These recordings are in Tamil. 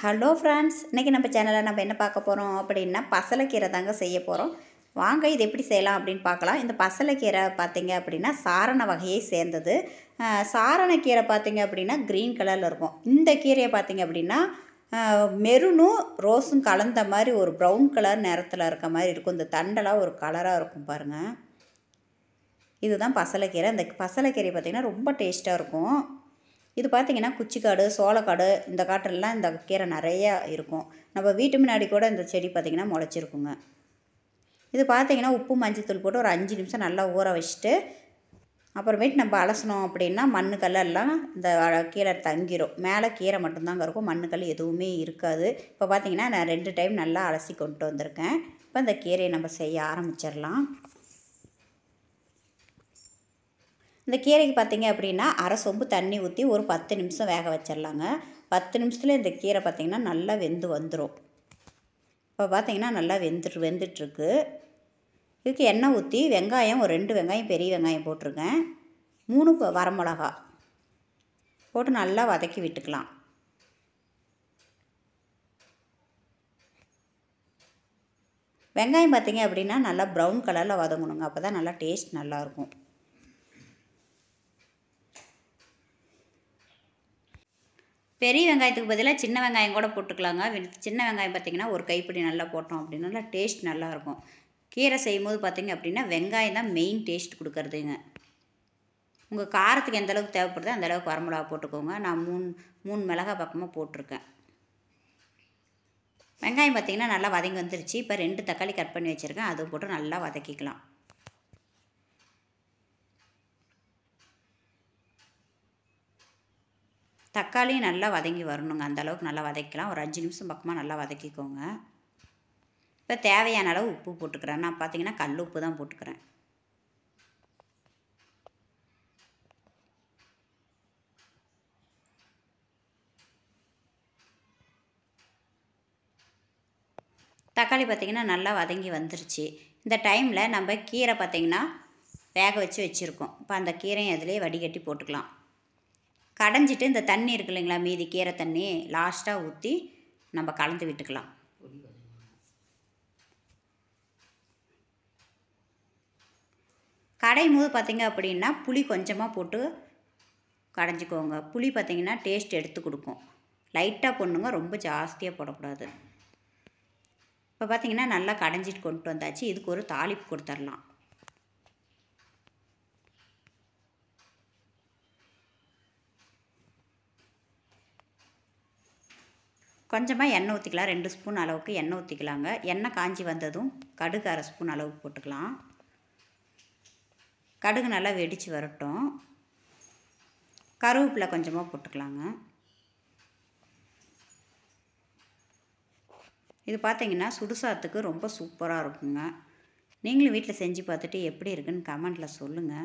ஹலோ ஃப்ரெண்ட்ஸ், இன்றைக்கி நம்ம சேனலில் நம்ம என்ன பார்க்க போகிறோம் அப்படின்னா பசலைக்கீரை தாங்க செய்ய போகிறோம். வாங்க இது எப்படி செய்யலாம் அப்படின்னு பார்க்கலாம். இந்த பசலைக்கீரை பார்த்திங்க அப்படின்னா சாரண வகையை சேர்ந்தது. சாரணக்கீரை பார்த்திங்க அப்படின்னா க்ரீன் கலரில் இருக்கும். இந்த கீரையை பார்த்திங்க அப்படின்னா மெரூனும் ரோஸும் கலந்த மாதிரி ஒரு ப்ரௌன் கலர் நிறத்தில் இருக்க மாதிரி இருக்கும். இந்த தண்டெல்லாம் ஒரு கலராக இருக்கும் பாருங்கள். இதுதான் பசலைக்கீரை. இந்த பசலைக்கீரை பார்த்திங்கன்னா ரொம்ப டேஸ்ட்டாக இருக்கும். இது பார்த்திங்கன்னா குச்சிக்காடு, சோளக்காடு இந்த காட்டிலலாம் இந்த கீரை நிறையா இருக்கும். நம்ம வீட்டு முன்னாடி கூட இந்த செடி பார்த்திங்கன்னா முளைச்சிருக்குங்க. இது பார்த்திங்கன்னா உப்பு மஞ்சத்தூள் போட்டு ஒரு 5 நிமிஷம் நல்லா ஊற வச்சுட்டு அப்புறமேட்டு நம்ம அலசணும் அப்படின்னா மண்ணுக்கல்லாம் இந்த கீரை தங்கிரும். மேலே கீரை மட்டும்தாங்க இருக்கும், மண்ணுக்கல் எதுவுமே இருக்காது. இப்போ பார்த்திங்கன்னா நான் 2 டைம் நல்லா அலசி கொண்டு வந்திருக்கேன். இப்போ இந்த கீரையை நம்ம செய்ய ஆரம்பிச்சிடலாம். இந்த கீரைக்கு பார்த்திங்க அப்படின்னா அரை சொம்பு தண்ணி ஊற்றி ஒரு 10 நிமிஷம் வேக வச்சிடலாங்க. 10 நிமிஷத்தில் இந்த கீரை பார்த்திங்கன்னா நல்லா வெந்து வந்துடும். இப்போ பார்த்திங்கன்னா நல்லா வெந்துட்டுருக்கு. இதுக்கு எண்ணெய் ஊற்றி வெங்காயம் ஒரு 2 வெங்காயம் பெரிய வெங்காயம் போட்டிருக்கேன். 3 வரமிளகா போட்டு நல்லா வதக்கி விட்டுக்கலாம். வெங்காயம் பார்த்திங்க அப்படின்னா நல்லா ப்ரௌன் கலரில் வதங்கணுங்க. அப்போ தான் நல்லா டேஸ்ட் நல்லாயிருக்கும். பெரிய வெங்காயத்துக்கு பதிலாக சின்ன வெங்காயம் கூட போட்டுக்கலாங்க. சின்ன வெங்காயம் பார்த்திங்கன்னா ஒரு கைப்பிடி நல்லா போட்டோம் அப்படின்னா நல்லா டேஸ்ட் நல்லாயிருக்கும். கீரை செய்யும்போது பார்த்திங்க அப்படின்னா வெங்காயம் தான் மெயின் டேஸ்ட் கொடுக்குறதுங்க. உங்கள் காரத்துக்கு எந்தளவுக்கு தேவைப்படுதோ அந்தளவுக்கு வரமிளகா போட்டுக்கோங்க. நான் 3 மிளகா பக்கமாக போட்டிருக்கேன். வெங்காயம் பார்த்திங்கன்னா நல்லா வதங்கி வந்துருச்சு. இப்போ 2 தக்காளி கட் பண்ணி வச்சுருக்கேன், அதுவும் போட்டு நல்லா வதக்கிக்கலாம். தக்காளியும் நல்லா வதங்கி வரணுங்க. அந்தளவுக்கு நல்லா வதக்கலாம். ஒரு 5 நிமிஷம் பக்கமாக நல்லா வதக்கிக்கோங்க. இப்போ தேவையான அளவு உப்பு போட்டுக்கிறேன். நான் பார்த்திங்கன்னா கல் உப்பு தான் போட்டுக்கிறேன். தக்காளி பார்த்திங்கன்னா நல்லா வதங்கி வந்துருச்சு. இந்த டைமில் நம்ம கீரை பார்த்திங்கன்னா வேக வச்சு வச்சுருக்கோம். இப்போ அந்த கீரையும் அதிலே வடிகட்டி போட்டுக்கலாம். கடைஞ்சிட்டு இந்த தண்ணி இருக்கு இல்லைங்களா, மீதி கீரை தண்ணி லாஸ்ட்டாக ஊற்றி நம்ம கலந்து விட்டுக்கலாம். கடையும் போது பார்த்திங்க அப்படின்னா புளி கொஞ்சமாக போட்டு கடைஞ்சிக்கோங்க. புளி பார்த்திங்கன்னா டேஸ்ட் எடுத்து கொடுக்கும். லைட்டாக போடணுங்க, ரொம்ப ஜாஸ்தியாக போடக்கூடாது. இப்போ பார்த்திங்கன்னா நல்லா கடைஞ்சிட்டு கொண்டு வந்தாச்சு. இதுக்கு ஒரு தாளிப்பு கொடுத்துடலாம். கொஞ்சமாக எண்ணெய் ஊற்றிக்கலாம். 2 ஸ்பூன் அளவுக்கு எண்ணெய் ஊற்றிக்கலாங்க. எண்ணெய் காஞ்சி வந்ததும் கடுகு அரை ஸ்பூன் அளவுக்கு போட்டுக்கலாம். கடுகு நல்லா வெடித்து வரட்டும். கருவேப்பிலை கொஞ்சமாக போட்டுக்கலாங்க. இது பார்த்திங்கன்னா சுடுசாத்துக்கு ரொம்ப சூப்பராக இருக்குங்க. நீங்களும் வீட்டில் செஞ்சு பார்த்துட்டு எப்படி இருக்குன்னு கமெண்ட்டில் சொல்லுங்கள்.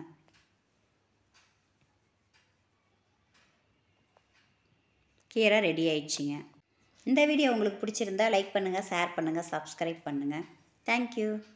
கீரை ரெடி ஆயிடுச்சுங்க. இந்த வீடியோ உங்களுக்கு பிடிச்சிருந்தா லைக் பண்ணுங்கள், ஷேர் பண்ணுங்கள், சப்ஸ்கிரைப் பண்ணுங்கள். தேங்க்யூ.